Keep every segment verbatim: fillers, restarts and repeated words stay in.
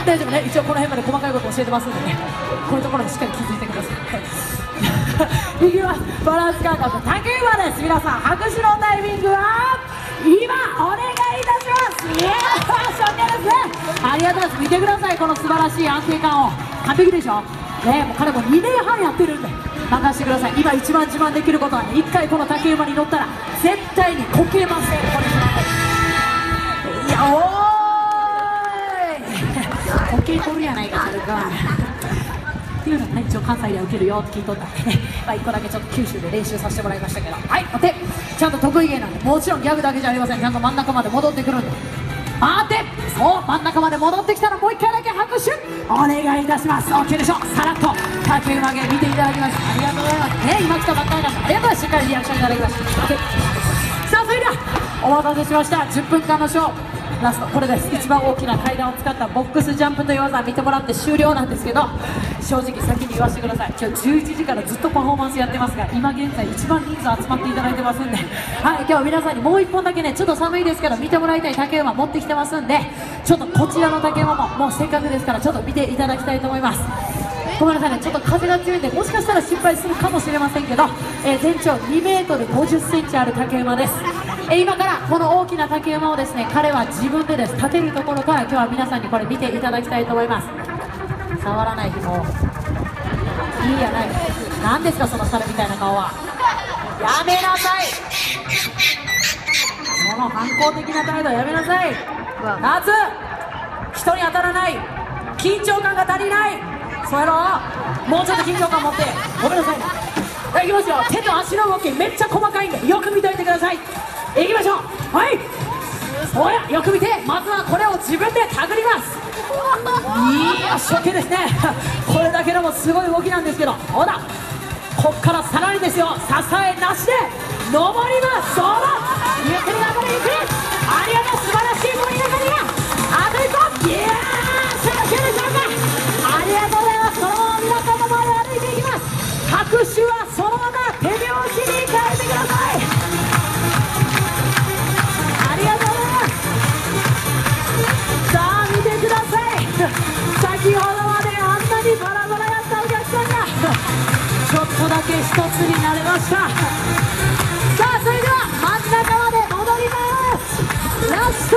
大丈夫ね。一応この辺まで細かいこと教えてますんでね、こういうところにしっかり気づいてください。いきます。バランス感覚竹馬です。皆さん拍手のタイミングは今お願いいたします。いやー初見ですね。ありがとうございます。見てください、この素晴らしい安定感を。完璧でしょね。もう彼もにねんはんやってるんで任せてください。今一番自慢できることはね、いっかいこの竹馬に乗ったら絶対にこけません。これいやおーいこけとるやないかそれかっていうのもね、一応関西では受けるよって聞いとったんでね、まあ、いっこだけちょっと九州で練習させてもらいましたけど、はい待って、ちゃんと得意芸なんで、もちろんギャグだけじゃありません。ちゃんと真ん中まで戻ってくるんで待って、そう真ん中まで戻ってきたらもういっかいだけ拍手お願いいたします。 OK でしょ。さらっと竹馬芸見ていただきました。ありがとうございますね。今来たばっかりなんでありがとうございます。しっかりリアクションいただきました。 OK さあそれではお待たせしました。じゅっぷんかんのショーラストこれです。一番大きな階段を使ったボックスジャンプという技見てもらって終了なんですけど、正直先に言わせてください。今日じゅういちじからずっとパフォーマンスやってますが、今現在一番人数集まっていただいてますんで、はい今日は皆さんにもういっぽんだけね、ちょっと寒いですけど見てもらいたい竹馬持ってきてますんで、ちょっとこちらの竹馬ももうせっかくですからちょっと見ていただきたいと思います。ごめんなさいね、ちょっと風が強いんでもしかしたら失敗するかもしれませんけど、えー、全長にメートルごじゅっセンチある竹馬です。えー、今からこの大きな竹馬をですね、彼は自分でです立てるところから今日は皆さんにこれ見ていただきたいと思います。触らない日もいいやない。何ですかその猿みたいな顔は。やめなさい、その反抗的な態度やめなさい。夏人に当たらない、緊張感が足りない、そうやろ。もうちょっと緊張感持って。ごめんなさいね。いきますよ。手と足の動きめっちゃ細かいんでよく見といてください。いきましょう。はいそうや、よく見て。まずはこれを自分で手繰ります。いや初見ですね。これだけでもすごい動きなんですけど、ほらこっからさらにですよ、支えなしで登ります。そうだ、ゆっくり流れゆっくり。ありがとう、素晴らしい盛り上がりが。あと一歩。いやーさあ初見でしょうか。ありがとうございます。そのまま皆さんの前を歩いていきます。拍手はそのまま手拍子に変えてください。ありがとうございます。さあ見てください。先ほどまであんなにバラバラやったお客さんがちょっとだけ一つになれました。さあそれでは真ん中まで戻ります。ラスト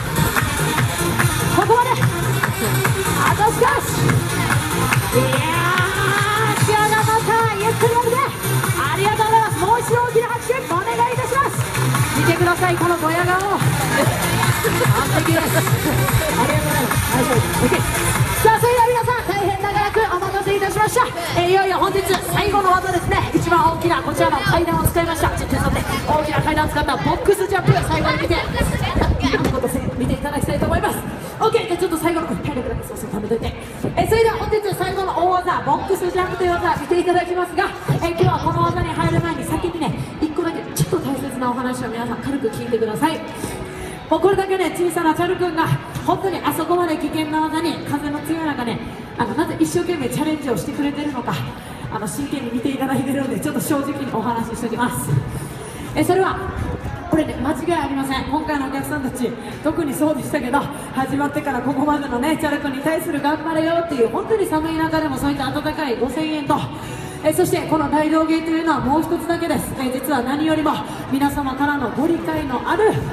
ここまで、あと少し。いやー足がまたゆっくり伸びて、ありがとうございます。もう一度大きな拍手お願いいたします。見てくださいこのドヤ顔、完璧です。ありがとうございます。大丈夫 OK。 さあそれでは皆さん大変長らくお待たせいたしました。えー、いよいよ本日最後の技ですね。一番大きなこちらの階段を使いました。ちょっと待って、大きな階段を使ったボックスジャンプ最後に見て見ていただきたいと思います。 OK。 じゃあちょっと最後の体力だけそうそう貯めといて、えー、それでは本日最後の大技ボックスジャンプという技見ていただきますが、えー、今日はこの技に入る前に先にねいっこだけちょっと大切なお話を皆さん軽く聞いてください。もうこれだけね小さなチャル君が本当にあそこまで危険な技に風の強い中ね、あのなぜ一生懸命チャレンジをしてくれてるのか、あの真剣に見ていただいてるのでちょっと正直にお話ししておきます。えそれはこれね間違いありません。今回のお客さんたち特にそうでしたけど、始まってからここまでのねチャル君に対する頑張れよっていう、本当に寒い中でもそういった温かいごせんえんと、えそしてこの大道芸というのはもう一つだけです。え実は何よりも皆様からのご理解のある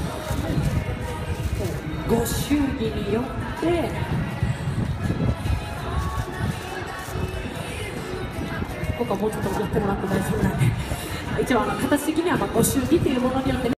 ご祝儀によってここはもうちょっとやってもらって大丈夫なんで、一応あの形的にはまあご祝儀というものによって